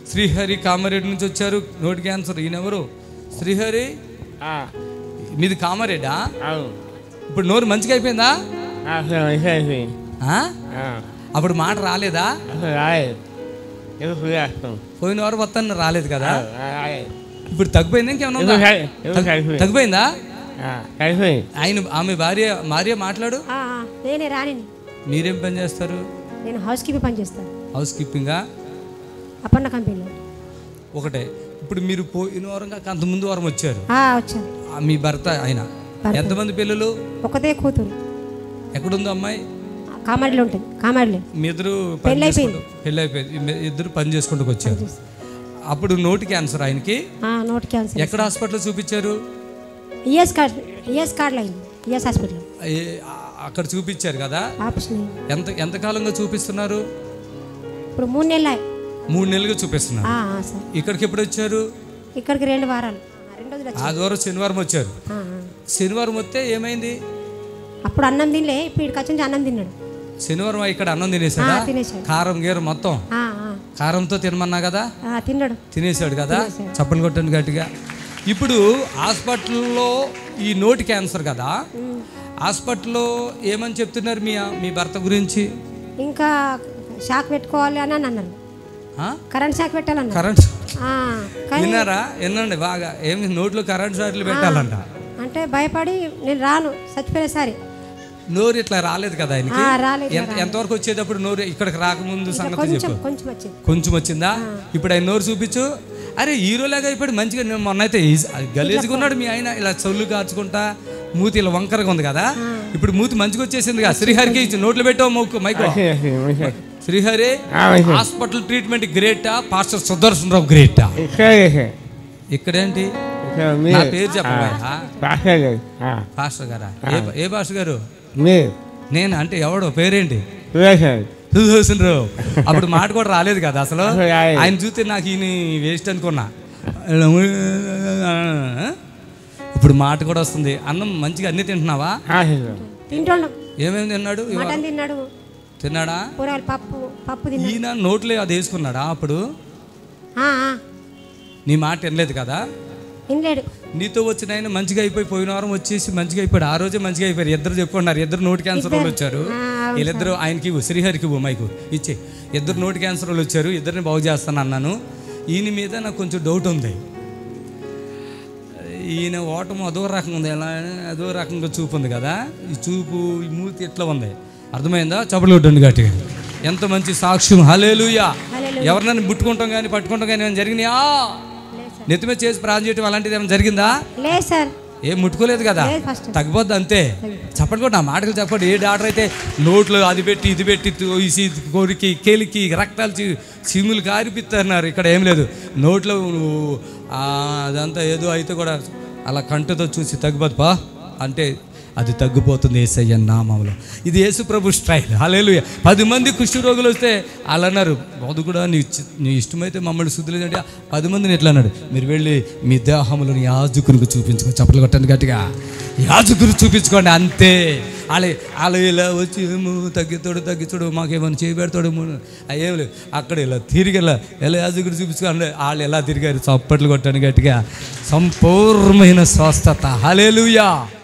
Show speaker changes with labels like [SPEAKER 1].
[SPEAKER 1] శ్రీహరి కామారెడ్డి నుంచి వచ్చారు, నోటి క్యాన్సర్. ఈయనెవరు? శ్రీహరి. మీది కామారెడ్డా? ఇప్పుడు నోరు మంచిగా అయిపోయిందా? అప్పుడు మాట రాలేదా? పోయిన వారు మొత్తం రాలేదు కదా. ఇప్పుడు తగ్గిపోయిందా? ఇంకేమన్నా తగ్గిపోయిందా? ఆయన ఆమె భార్య మాట్లాడు.
[SPEAKER 2] నేనే రాని.
[SPEAKER 1] మీరేం పని చేస్తారు?
[SPEAKER 2] నేను హౌస్ కీపింగ్ పని చేస్తాను.
[SPEAKER 1] హౌస్ కీపింగా?
[SPEAKER 2] అపర్ణ కంపెనీలో.
[SPEAKER 1] ఒకటే. ఇప్పుడు మీరు పోయిన వారం కాక అంత ముందు వారం వచ్చారు.
[SPEAKER 2] వచ్చాను.
[SPEAKER 1] మీ భర్త ఆయన ఎంతమంది పిల్లలు?
[SPEAKER 2] ఒకతే కూతురు.
[SPEAKER 1] ఎక్కడుందో అమ్మాయి?
[SPEAKER 2] కామారెడ్డిలో ఉంటుంది. కామారెడ్డి.
[SPEAKER 1] మీ ఇద్దరు పెళ్ళి అయిపోయింది, ఇద్దరు పని చేసుకుంటూ వచ్చారు. అప్పుడు నోటి క్యాన్సర్ ఆయనకి.
[SPEAKER 2] నోటి క్యాన్సర్.
[SPEAKER 1] ఎక్కడ హాస్పిటల్ చూపించారు?
[SPEAKER 2] ES card line, ES hospital.
[SPEAKER 1] అక్కడ చూపించారు కదా. ఎంత కాలంగా చూపిస్తున్నారు?
[SPEAKER 2] ఇప్పుడు 3 నెలలు.
[SPEAKER 1] 3 నెలలుగా చూపిస్తున్నారు. ఇక్కడికి ఎప్పుడు వచ్చారు?
[SPEAKER 2] ఇక్కడికి 2 వారాలు.
[SPEAKER 1] ఆదివారం శనివారం వచ్చారు. శనివారం వస్తే ఏమైంది?
[SPEAKER 2] అప్పుడు అన్నం తినలే, ఇప్పుడు ఇక్కడికి వచ్చి అన్నం తిన్నాడు.
[SPEAKER 1] శనివారం ఇక్కడ అన్నం తినేసాడా? కారం గీరం మొత్తం కారంతో తినమన్నా కదా, తినేసాడు కదా. చప్పలు కొట్టండి గట్టిగా. ఇప్పుడు హాస్పిటల్లో ఈ నోటి క్యాన్సర్ కదా, హాస్పిటల్లో ఏమని చెప్తున్నారు మీ భర్త గురించి?
[SPEAKER 2] ఇంకా షాక్ పెట్టుకోవాలి అని అన్నారు. కరెంట్ షాక్ పెట్టాలన్న.
[SPEAKER 1] కరెంట్ విన్నారా? వినండి బాగా. ఏమి నోట్లో కరెంట్ షాక్లు పెట్టాలంట
[SPEAKER 2] అంటే భయపడి నేను రాను, చచ్చిపోయేసారి.
[SPEAKER 1] నోరు ఇట్లా రాలేదు కదా ఆయనకి. ఎంతవరకు వచ్చేటప్పుడు నోరు ఇక్కడికి రాకముందు సంగతి చెప్పు. కొంచెం వచ్చిందా? ఇప్పుడు ఆయన నోరు చూపించు. అరే హీరోలాగా ఇప్పుడు మంచిగా. మొన్న అయితే గలీజ్గా ఉన్నాడు మీ ఆయన, ఇలా చొల్లు కాచుకుంటా, మూతి ఇలా వంకరగా ఉంది కదా. ఇప్పుడు మూతి మంచిగా వచ్చేసింది కదా. శ్రీహరికి నోట్లు పెట్టావు మైకో. శ్రీహరి హాస్పిటల్ ట్రీట్మెంట్ గ్రేటా, పాస్టర్ సుదర్శన్ రావు గ్రేటా? ఇక్కడేంటి నా పేరు చెప్పబోయా? పాస్టర్ గారా? ఏ పాస్టర్ గారు? నేను అంటే ఎవడో పేరేంటి? సుదర్శన్ రావు. అప్పుడు మాట కూడా రాలేదు కదా అసలు. ఆయన చూస్తే నాకు ఈయన వేస్ట్ అనుకున్నా. ఇప్పుడు మాట కూడా వస్తుంది. అన్నం మంచిగా అన్ని తింటున్నావా? ఏమేమి తిన్నాడు? తిన్నాడా? ఈయన నోట్లో అది వేసుకున్నాడా? అప్పుడు నీ మాట వినలేదు కదా. నీతో వచ్చిన ఆయన మంచిగా అయిపోయి పోయిన వారం వచ్చేసి మంచిగా అయిపోయాడు. ఆ రోజే మంచిగా అయిపోయారు. ఇద్దరు చెప్పుకున్నారు. ఇద్దరు నోటి క్యాన్సర్ వాళ్ళు వచ్చారు. వీళ్ళిద్దరు ఆయనకి శ్రీహరికి మైకు ఇచ్చే. ఇద్దరు నోటి క్యాన్సర్ వాళ్ళు వచ్చారు. ఇద్దరిని బాగు చేస్తాను అన్నాను. ఈయన మీద నాకు కొంచెం డౌట్ ఉంది. ఈయన ఓటము అదో రకంగా ఉంది, ఎలా అదో రకంగా చూపు ఉంది కదా. ఈ చూపు, ఈ మూతి ఎట్లా ఉంది, అర్థమైందా? చప్పట్లు కొట్టండి గట్టిగా. ఎంత మంచి సాక్ష్యం. హల్లెలూయా. ఎవరినైనా ముట్టుకుంటాం కానీ పట్టుకుంటాం కానీ ఏమైనా జరిగినాయా? నెత్తి మీద చేసి ప్రార్థన చేయటం అలాంటిది ఏమైనా జరిగిందా? ఏం ముట్టుకోలేదు కదా. తగ్గిపోద్ది అంతే. చెప్పండి కూడా నా మాటలు చెప్పండి. ఏ డాక్టర్ అయితే నోట్లో అది పెట్టి ఇది పెట్టి కోరికి కేలికి రక్తాలు చీములు కారిపిస్తున్నారు. ఇక్కడ ఏం లేదు. నోట్లో అదంతా ఏదో అయితే కూడా అలా కంటితో చూసి తగ్గిపోద్దు అంటే అది తగ్గిపోతుంది యేసయ్య నామములో. ఇది యేసు ప్రభు స్టైల్. హల్లెలూయా. 10 మంది కుష్ఠ రోగులు వస్తే వాళ్ళు అన్నారు, బాదు కూడా నీ ఇష్టమైతే మమ్మల్ని శుద్ధులు అంటే 10 మందిని ఎట్లా అన్నాడు, మీరు వెళ్ళి మీ దేహములను యాజకునికి చూపించుకో. చప్పట్లు కొట్టండి గట్టిగా. యాజకుడు చూపించుకోండి అంతే. వాళ్ళు ఇలా వచ్చి ఏమో తగ్గిస్తాడు మాకేమన్నా చేయబెడతాడు ఏం లేదు. అక్కడ ఇలా తిరిగి ఎలా యాజకుడు చూపించుకోండి. వాళ్ళు ఎలా తిరిగారు. చప్పట్లు కొట్టండి గట్టిగా. సంపూర్ణమైన స్వస్థత. హల్లెలూయా.